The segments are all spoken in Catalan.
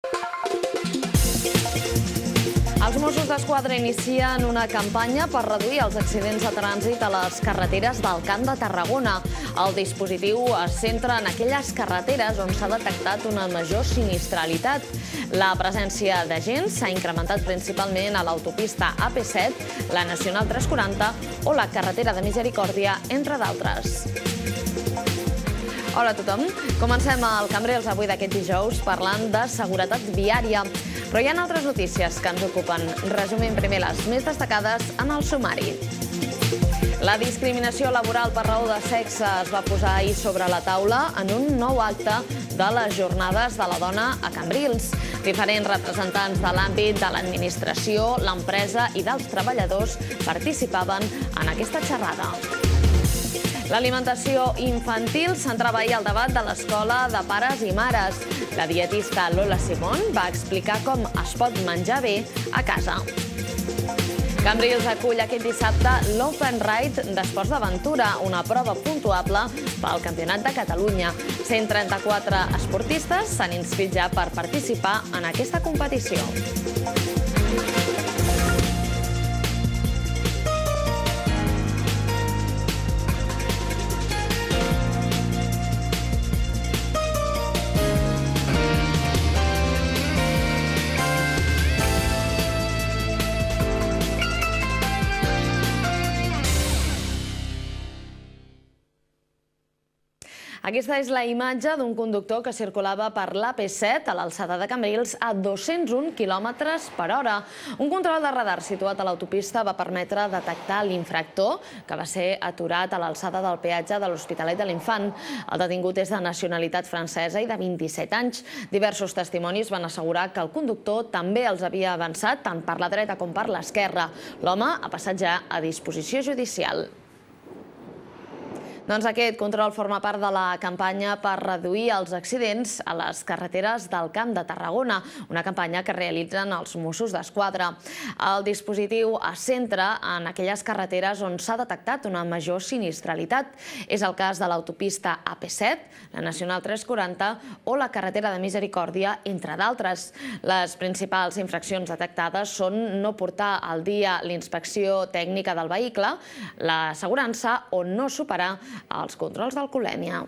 Els Mossos d'Esquadra inicien una campanya per reduir els accidents de trànsit a les carreteres del Camp de Tarragona. El dispositiu es centra en aquelles carreteres on s'ha detectat una major sinistralitat. La presència d'agents s'ha incrementat principalment a l'autopista AP7, la Nacional 340 o la carretera de Misericòrdia, entre d'altres. Hola a tothom. Comencem el Cambrils avui d'aquest dijous parlant de seguretat viària. Però hi ha altres notícies que ens ocupen. Resumim primer les més destacades en el sumari. La discriminació laboral per raó de sexe es va posar ahir sobre la taula en un nou acte de les Jornades de la Dona a Cambrils. Diferents representants de l'àmbit de l'administració, l'empresa i dels treballadors participaven en aquesta xerrada. L'alimentació infantil centrava ahir el debat de l'Escola de Pares i Mares. La dietista Lola Simón va explicar com es pot menjar bé a casa. Cambrils acull aquest dissabte l'Open Ride d'Esports d'Aventura, una prova puntuable pel Campionat de Catalunya. 134 esportistes s'han inscrit ja per participar en aquesta competició. Aquesta és la imatge d'un conductor que circulava per l'AP7 a l'alçada de Cambrils a 201 km/h. Un control de radar situat a l'autopista va permetre detectar l'infractor, que va ser aturat a l'alçada del peatge de l'Hospitalet de l'Infant. El detingut és de nacionalitat francesa i de 27 anys. Diversos testimonis van assegurar que el conductor també els havia avançat tant per la dreta com per l'esquerra. L'home ha passat ja a disposició judicial. Doncs aquest control forma part de la campanya per reduir els accidents a les carreteres del Camp de Tarragona, una campanya que realitzen els Mossos d'Esquadra. El dispositiu es centra en aquelles carreteres on s'ha detectat una major sinistralitat. És el cas de l'autopista AP7, la Nacional 340 o la carretera de Misericòrdia, entre d'altres. Les principals infraccions detectades són no portar al dia l'inspecció tècnica del vehicle, l'assegurança o no superar els controls d'alcoholèmia.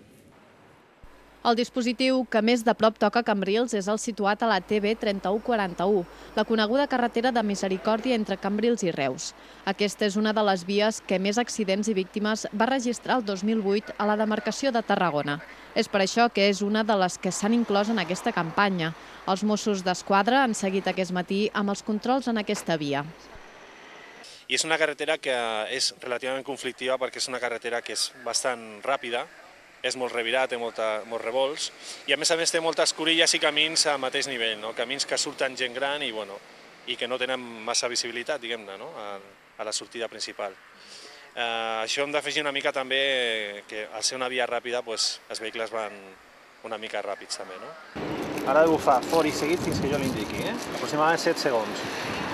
El dispositiu que més de prop toca Cambrils és el situat a la TB 3141, la coneguda carretera de Misericòrdia entre Cambrils i Reus. Aquesta és una de les vies que més accidents i víctimes va registrar el 2008 a la demarcació de Tarragona. És per això que és una de les que s'han inclòs en aquesta campanya. Els Mossos d'Esquadra han seguit aquest matí amb els controls en aquesta via. I és una carretera que és relativament conflictiva perquè és una carretera que és bastant ràpida, és molt revirat, té molts revolts i a més té moltes curilles i camins al mateix nivell, camins que surten gent gran i que no tenen massa visibilitat, diguem-ne, a la sortida principal. Això hem d'afegir una mica també que al ser una via ràpida els vehicles van una mica ràpids també. Ara ha de bufar fort i seguit fins que jo l'indiqui, aproximadament 7 segons.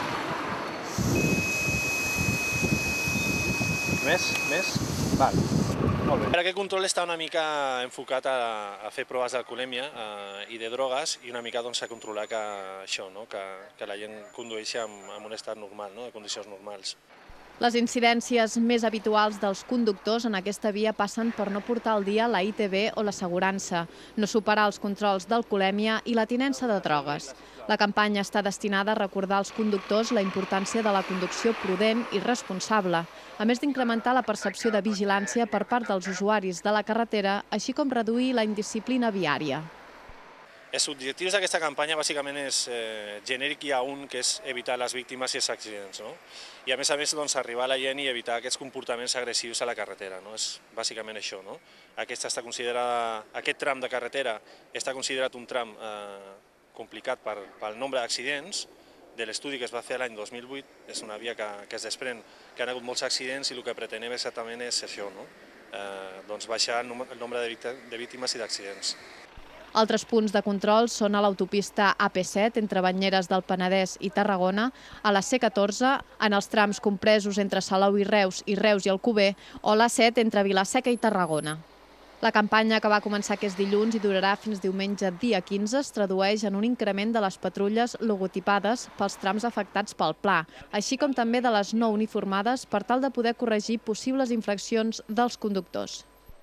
Més? Val, molt bé. Aquest control està una mica enfocat a fer proves d'alcoholèmia i de drogues i una mica a controlar que la gent condueixi en un estat normal, de condicions normals. Les incidències més habituals dels conductors en aquesta via passen per no portar al dia la ITV o l'assegurança, no superar els controls d'alcoholèmia i la tinença de drogues. La campanya està destinada a recordar als conductors la importància de la conducció prudent i responsable, a més d'incrementar la percepció de vigilància per part dels usuaris de la carretera, així com reduir la indisciplina viària. Els objectius d'aquesta campanya bàsicament és genèric i un, que és evitar les víctimes i els accidents. I a més arribar a la gent i evitar aquests comportaments agressius a la carretera. És bàsicament això. Aquest tram de carretera està considerat un tram complicat pel nombre d'accidents. De l'estudi que es va fer l'any 2008, és una via que es desprèn que han hagut molts accidents i el que pretenem exactament és això, baixar el nombre de víctimes i d'accidents. Altres punts de control són a l'autopista AP7 entre Banyeres del Penedès i Tarragona, a la C14 en els trams compresos entre Salou i Reus i Alcover o l'A7 entre Vila-seca i Tarragona. La campanya, que va començar aquest dilluns i durarà fins diumenge dia 15, es tradueix en un increment de les patrulles logotipades pels trams afectats pel pla, així com també de les no uniformades per tal de poder corregir possibles infraccions dels conductors.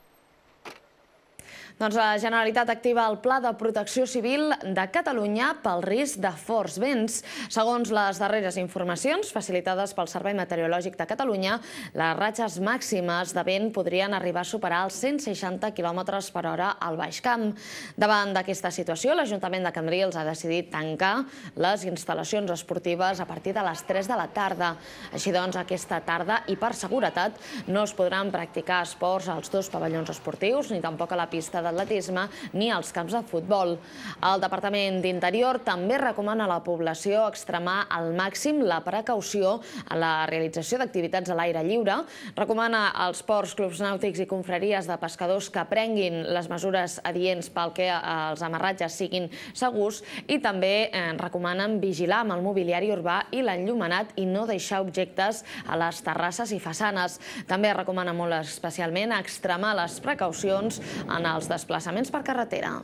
Doncs la Generalitat activa el Pla de Protecció Civil de Catalunya pel risc de forts vents. Segons les darreres informacions facilitades pel Servei Meteorològic de Catalunya, les ratxes màximes de vent podrien arribar a superar els 160 km/h al Baix Camp. Davant d'aquesta situació, l'Ajuntament de Cambrils ha decidit tancar les instal·lacions esportives a partir de les 3 de la tarda. Així doncs, aquesta tarda i per seguretat no es podran practicar esports als dos pavellons esportius, ni tampoc a la pista d'atletisme ni als camps de futbol. El Departament d'Interior també recomana a la població extremar al màxim la precaució en la realització d'activitats a l'aire lliure. Recomana als ports, clubs nàutics i confraries de pescadors que prenguin les mesures adients pel que els amarratges siguin segurs i també recomanen vigilar amb el mobiliari urbà i l'enllumenat i no deixar objectes a les terrasses i façanes. També recomana molt especialment extremar les precaucions en els desplaçaments per carretera.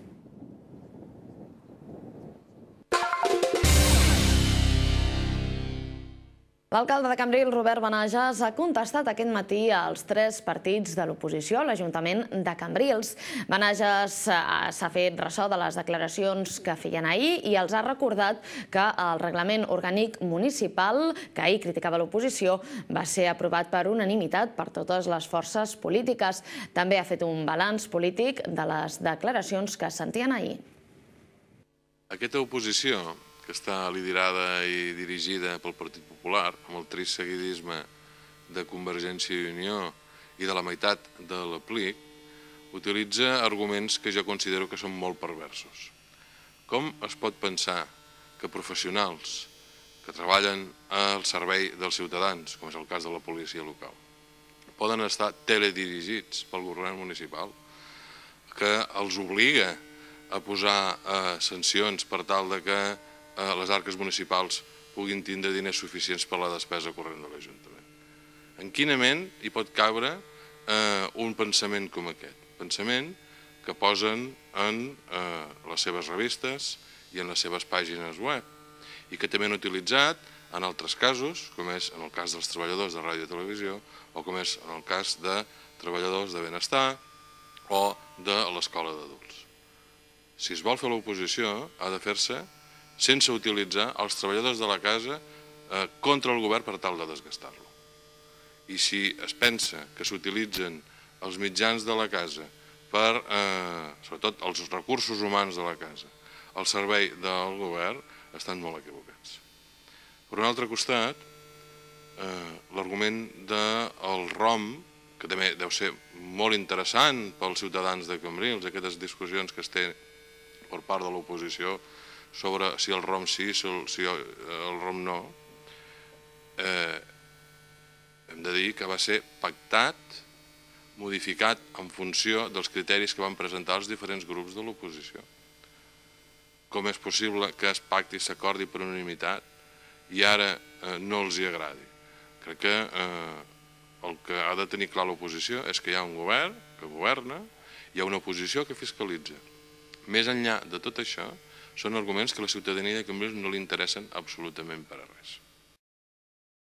L'alcalde de Cambrils, Robert Benages, ha contestat aquest matí als 3 partits de l'oposició a l'Ajuntament de Cambrils. Benages s'ha fet ressò de les declaracions que feien ahir i els ha recordat que el reglament orgànic municipal, que ahir criticava l'oposició, va ser aprovat per unanimitat per totes les forces polítiques. També ha fet un balanç polític de les declaracions que es sentien ahir. Aquesta oposició, que està liderada i dirigida pel Partit Popular, amb el trist seguidisme de Convergència i Unió i de la meitat de l'APLIC, utilitza arguments que jo considero que són molt perversos. Com es pot pensar que professionals que treballen al servei dels ciutadans, com és el cas de la policia local, poden estar teledirigits pel govern municipal, que els obliga a posar sancions per tal que les arques municipals puguin tindre diners suficients per a la despesa corrent de l'Ajuntament. En quina ment hi pot cabre un pensament com aquest? Pensament que posen en les seves revistes i en les seves pàgines web i que també han utilitzat en altres casos, com és en el cas dels treballadors de ràdio i televisió o com és en el cas de treballadors de benestar o de l'escola d'adults. Si es vol fer l'oposició, ha de fer-se sense utilitzar els treballadors de la casa contra el govern per tal de desgastar-lo. I si es pensa que s'utilitzen els mitjans de la casa, sobretot els recursos humans de la casa, al servei del govern, estan molt equivocats. Per un altre costat, l'argument del ROM, que també deu ser molt interessant pels ciutadans de Cambrils, aquestes discussions que es té per part de l'oposició sobre si el ROM sí, si el ROM no, hem de dir que va ser pactat, modificat en funció dels criteris que van presentar els diferents grups de l'oposició. Com és possible que es pacti i s'acordi per unanimitat i ara no els hi agradi? Crec que el que ha de tenir clar l'oposició és que hi ha un govern que governa, hi ha una oposició que fiscalitza. Més enllà de tot això, són arguments que a la ciutadania de Cambrils no li interessen absolutament per a res.